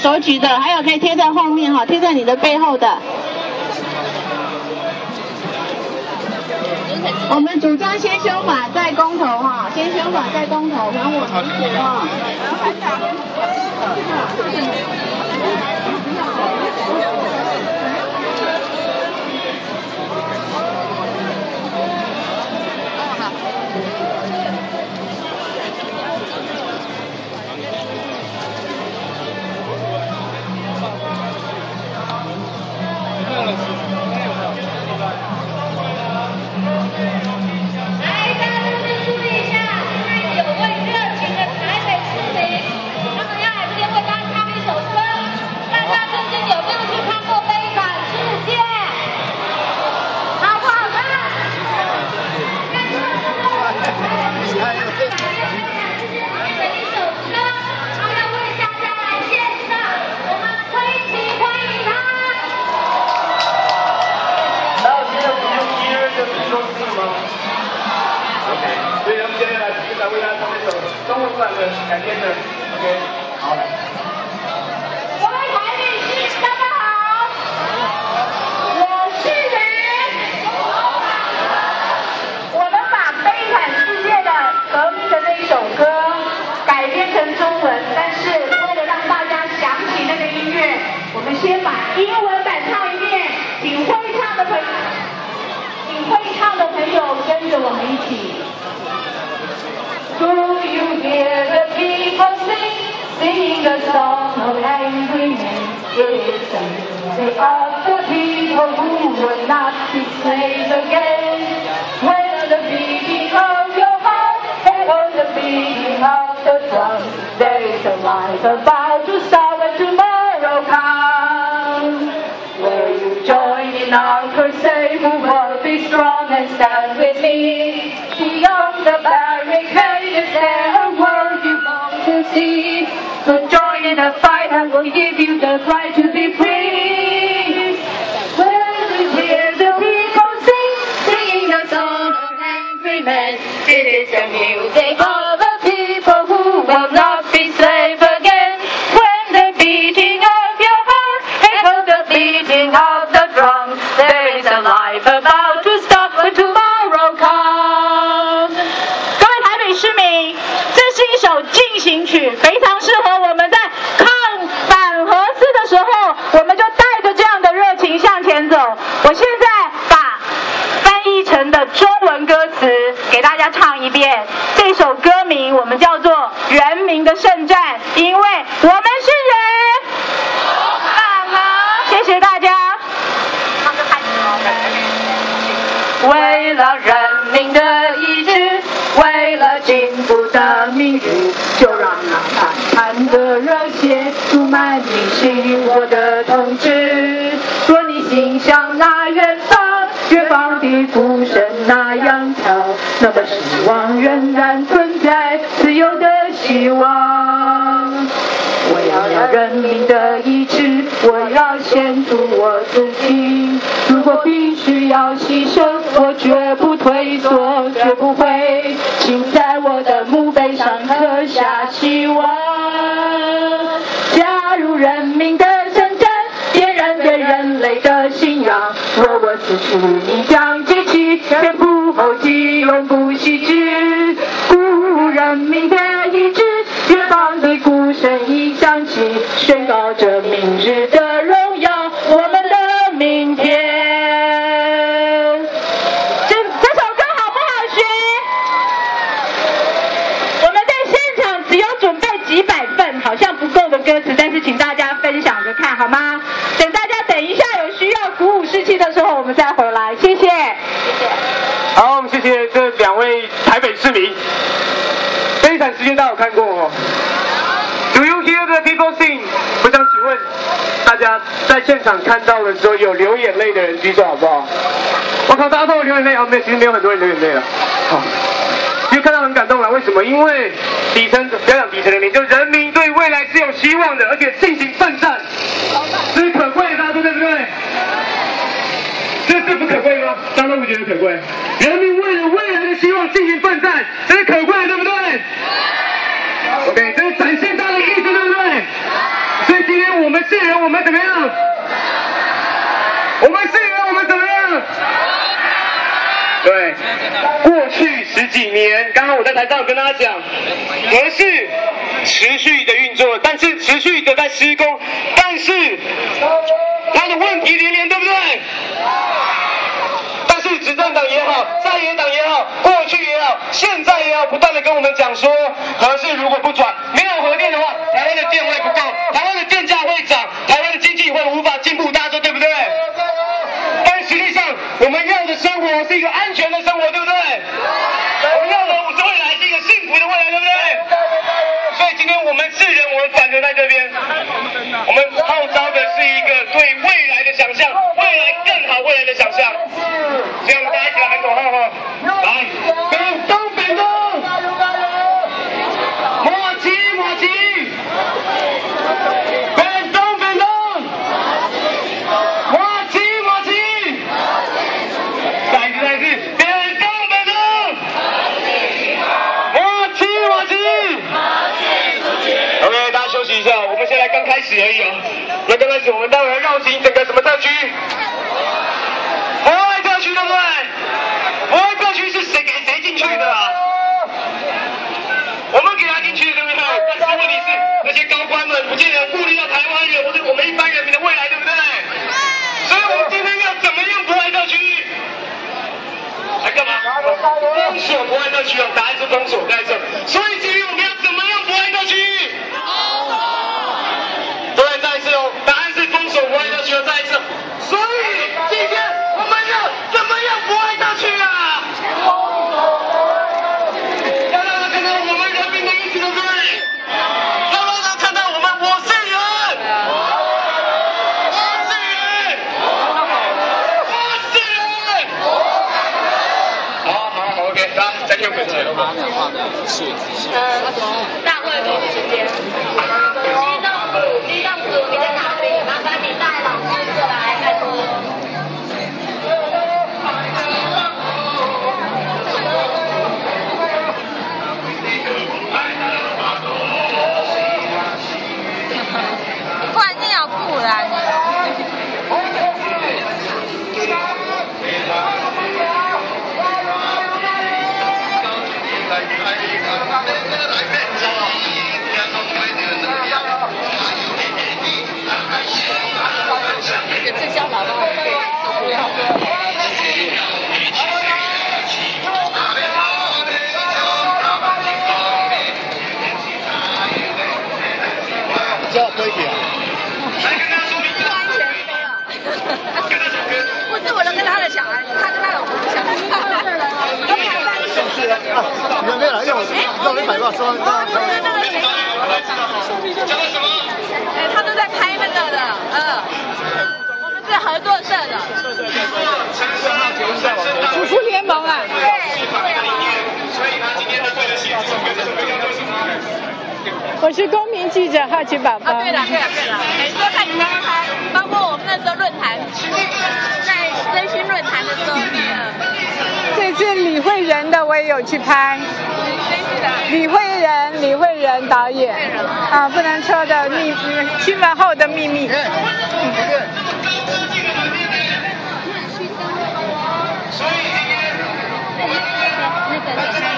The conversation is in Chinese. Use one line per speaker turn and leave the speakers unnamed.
手举的，还有可以贴在后面哈，贴在你的背后的。我们主张先修法再公投哈，先修法再公投，还我民主哈。
所以我们接下来就来为大家唱这首中文版的改编的 ，OK， 好来。
各位台北市，大家好，我是人。我们把悲惨世界的革命的那一首歌改编成中文，但是为了让大家想起那个音乐，我们先把英文版唱一遍，请会唱的朋友跟着我们一起。Do you hear the people singing the song of angry men? It is the music of the people who will not be slaves again. When the beating of your heart echoes the beating of the drum, there is a life about to start when tomorrow comes. Will you join in our crusade? Who will be strong and stand with me? Beyond the barricade, is there a world you long to see? So join in the fight and we'll give you the right to be free. When you hear the people singing the song of angry men, it is the music of the people who will not be slaves again. When the beating of your heart echoes the beating of the drum, there is a life about to start when tomorrow comes. 各位台北市民，这是一首进行曲，非常适合我们在抗反核四的时候，我们就带着这样的热情向前走。我现在把翻译成的中文歌词给大家唱一遍。这首歌名我们叫做《人民的圣战》，因为我们是人。谢谢大家。为了人民的意志，为了进步的明日，就让那坦坦的热血充满你心我的同志。若你心向那远方，远方的鼓声那样敲，那么希望仍然存在，自由的希望。为了人民的意志，我要献出我自己。如果必须要牺牲，我绝不退缩，绝不会。请在我的墓碑上刻下希望。加入人民的圣战，点燃对人类的信仰。若我死去，你将记起，前仆后继，永不息止。鼓舞人民的意志，远方的鼓声已响起，宣告着明日的荣耀，我们的明天。这首歌好不好学？我们在现场只有准备几百份，好像不够的歌词，但是请大家分享着看好吗？等一下有需要鼓舞士气的时候，我们再回来。谢谢，谢谢。
好，我们谢谢这两位台北市民。悲惨世界大家有看过哦 ？Do you hear the people sing？ 我想请问大家在现场看到的时候有流眼泪的人举手好不好？我靠，大家都有流眼泪啊！其实没有很多人流眼泪了。好，其实看到很感动了。为什么？因为底层，不要讲底层人民，就是人民对未来是有希望的，而且进行奋战，这是可贵的，大家说对不对？这不可贵吗？大家都不觉得可贵？人民为了未来的希望进行奋战，这是可贵的，对不对？OK， 这是展现大家的意思，对不对？所以今天天我们世人，我们怎么样？我们世人，我们怎么样？对，过去10几年，刚刚我在台上有跟大家讲，核四持续的运作，但是持续的在施工，但是它的问题连连，对不对？但是执政党也好，在野党也好，过去也好，现在也好，不断的跟我们讲说，核四如果不转，没有核电的话，台湾的电会不够，台湾的电价会涨，台湾的经济会无法进步，大家说对不对？但实际上，我们要的生活是一个安全的生活，对不对？我们要的未来是一个幸福的未来，对不对？所以今天我们世人，我们反着在这边，我们号召的是一个对未来的想象，未来更好未来的想象。所以我们大家一起来喊口号哈！来，北东北东，莫急莫急，北东北东，莫急莫急，再一次，北东北东，莫急莫急。OK， 大家休息一下，我们现在刚开始而已哦。那刚开始，我们待会儿绕行整个什么特区？博爱特区，对不对？博爱特区是谁给谁进去的啊？我们给他进去，对不对？但是问题是，那些高官们不见得顾虑到台湾人或者我们一般人民的未来，对不对？所以我们今天要怎么样博爱特区？来干嘛？封锁博爱特区哦，答案是封锁，在这。所以今天我们要怎么样博爱特区？对，再一次哦，答案是封锁博爱特区哦，再一次。所以今天我们要怎么样博爱特区啊？要让他看到我们人民的意志，对不对？要让他看到我是人，我是人，我是人。好 ，OK， 大家再听本节。
大会主持时间。机动组你在哪里？麻烦你带老师过来，拜托。
突然间要不然呢？
这叫老爸。
叫可以啊。
不是我能跟他的小孩，他跟他老婆小孩。
你们没有来让我100万说。
就是那个谁，他都在拍那个的，我们是合作社的。
主妇联盟啊。
对。
所以他今天的对得起这首歌，这首歌叫做什么？
我是公民记者好奇宝宝。
对了，每次都看你们拍，包括我们那时候论坛，在真心论坛的时候，
这次李慧仁的我也有去拍。李慧仁导演啊，不能说的新闻后的秘密。
那个